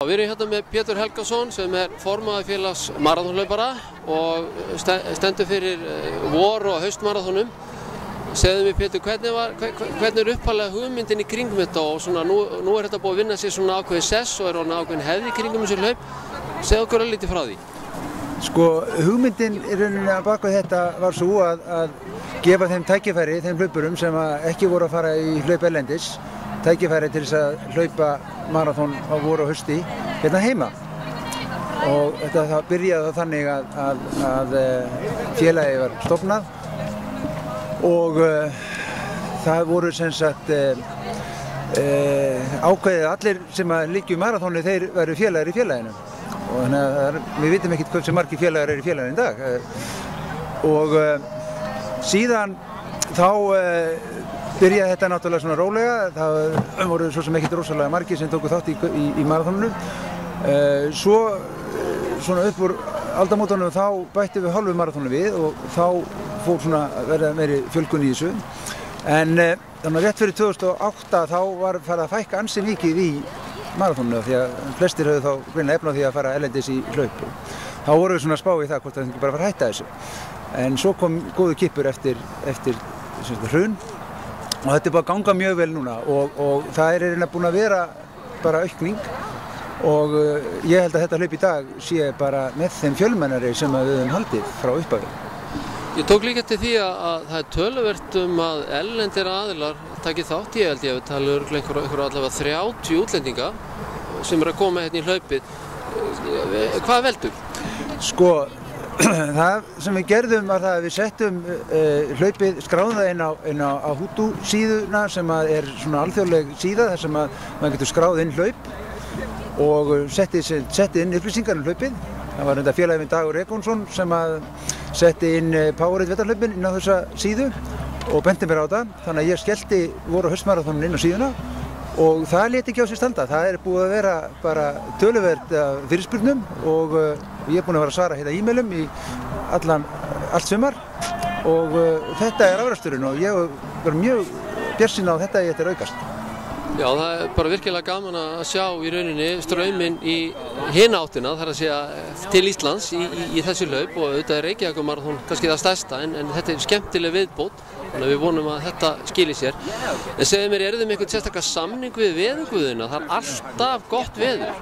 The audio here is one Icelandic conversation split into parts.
Við erum hérna með Pétur Helgason sem formaður félags maraþonhlaupara og stendur fyrir vor- og haustmaraþonum. Segðu mér Pétur, hvernig upphaflega hugmyndin í kringum þetta og svona nú þetta búið að vinna sér svona ákveðið sess og ákveðin hefð í kringum þessu hlaup. Segðu okkur lítið frá því. Sko, hugmyndin í rauninni að baka þetta var svo að gefa þeim tækifæri, þeim hlaupurum sem ekki voru að fara í hlaup erlendis, tækifæri til þess að hlaupa maraþon á voru og hausti hérna heima. Og þetta byrjaði þannig að félagið var stofnað og það voru sem sagt ákveðið að allir sem liggja í maraþoni þeir væru félagar í félaginu. Og þannig að við vitum ekkert hversu margir félagar í félaginu í dag. Og síðan þá byrjaði þetta náttúrulega svona rólega. Það voru svo sem ekkert rosalega margir sem tóku þátt í maraþonunum. Svo svona upp úr aldamótunum þá bættum við hálfu maraþonu við og þá fór svona verða meiri fjölgun í þessu. En þannig að rétt fyrir 2008 þá var farið að fækka ansi mikið í maraþoninu því að flestir höfðu þá greinilega efni á því að fara erlendis í hlaup. Þá vorum við svona að spá í það hvort það ekki bara var að hætta þessu. En svo kom góður kippur eftir hrun og þetta er bara að ganga mjög vel núna og það er eiginlega búin að vera bara aukning og ég held að þetta hlaup í dag sé bara með þeim fjölmennari sem við höfum haldið frá upphafi. Ég tók líka til því að það er töluvert að erlendir aðilar taki þátt í, held ég, við talum einhver allavega 30 útlendinga sem að koma hérna í hlaupið. Hvað veldur? Sko, það sem við gerðum var það að við settum hlaupið, skráðum það inn á Hutu síðuna sem er svona alþjóðleg síða þar sem maður getur skráð inn hlaup og setti inn upplýsingar hlaupið. Það var þetta félagið Dagur Egonsson sem setti inn Powerade vetrarhlaupin inn á þessa síðu og benti mér á það. Þannig að ég skellti voru og haustmaraþonun inn á síðuna og það lét ekki á sig standa. Það er búið að vera bara töluvert fyrirspurnum og ég er búinn að vera að svara hérna e-mailum í allt sumar og þetta er afraksturinn og ég var mjög bjartsýn á þetta að þetta aukast. Já, það er bara virkilega gaman að sjá í rauninni strauminn í hina áttina, þar að segja til Íslands í þessu hlaup og auðvitað er Reykjavíkurmaraþon kannski það stærsta en þetta er skemmtileg viðbót, þannig að við vonum að þetta skili sér. En segðu mér, eru þið með einhvern sérstaka samning við veðurguðina? Það er alltaf gott veður.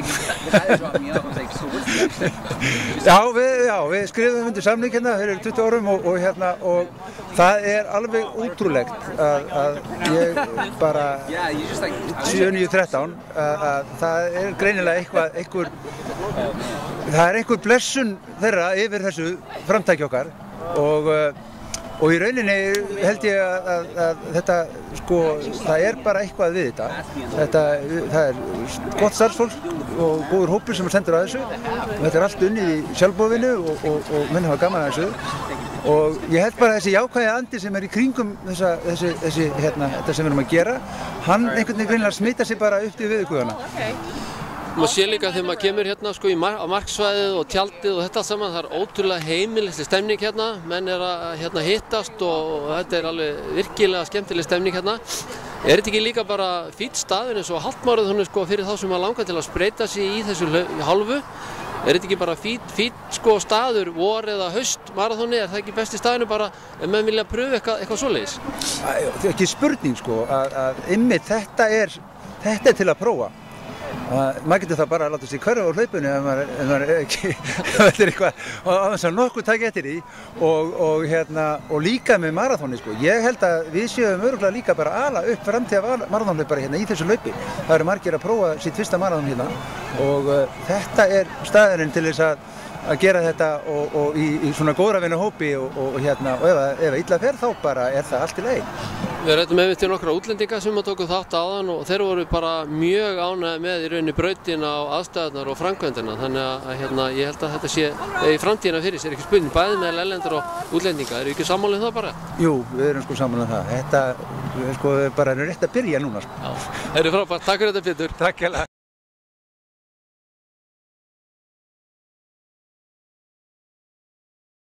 Já, við skrifum undir samning hérna fyrir 20 árum og það er alveg ótrúlegt að ég bara 7-9-13 að það er greinilega einhver blessun þeirra yfir þessu framtæki okkar og í rauninni held ég að þetta, sko, það er bara eitthvað við þetta. Það er gott starfsfólk og góður hópur sem stendur að þessu og þetta er allt unnið í sjálfboðinu og menn hafa gaman að þessu. Og ég held bara að þessi jákvæði andi sem í kringum þetta sem við erum að gera, hann einhvern veginn greinilega smittar sig bara upp til veðurguðana. Maður sé líka þegar maður kemur hérna sko á marksvæðið og tjaldið og þetta allt saman, það er ótrúlega heimilisleg stemning hérna, menn að hittast og þetta er alveg virkilega skemmtileg stemning hérna. Er þetta ekki líka bara fínn staður eins og hálfmaraþonið sko fyrir þá sem að langa til að spreyta sig í þessu hálfu? Er þetta ekki bara fínn sko staður, vor eða haust maraþoni, er það ekki besti staðinu bara ef menn vilja pröfa eitthvað svoleiðis? Það er ekki spurning sko að einmitt þetta er til að prófa. Maður getur það bara að láta sig hverfa á hlaupinu ef maður ekki veldur eitthvað á þess að nokkuð taka eftir því og líka með maraþoni sko. Ég held að við séum örugglega líka bara ala upp framtíða maraþonhlaupara hérna í þessu hlaupi. Það eru margir að prófa sitt fyrsta maraþon hérna og þetta er staðurinn til þess að gera þetta og í svona góðravinu hópi og ef illa fer þá bara er það allt í lagi. Við ræddum einmitt til nokkra útlendinga sem tóku þátt áðan og þeir voru bara mjög ánægðir með í rauninni brautina og aðstæðurnar og framkvæmdina, þannig að ég held að þetta sé í framtíðina fyrir sér, ekki spurning bæði með erlendir og útlendinga. Eru ekki sammála um það bara? Jú, við erum sko sammála um það. Þetta sko bara rétt að byrja núna sko. Já, það er frábært. Takk fyrir þetta Pétur. Takk hérlega.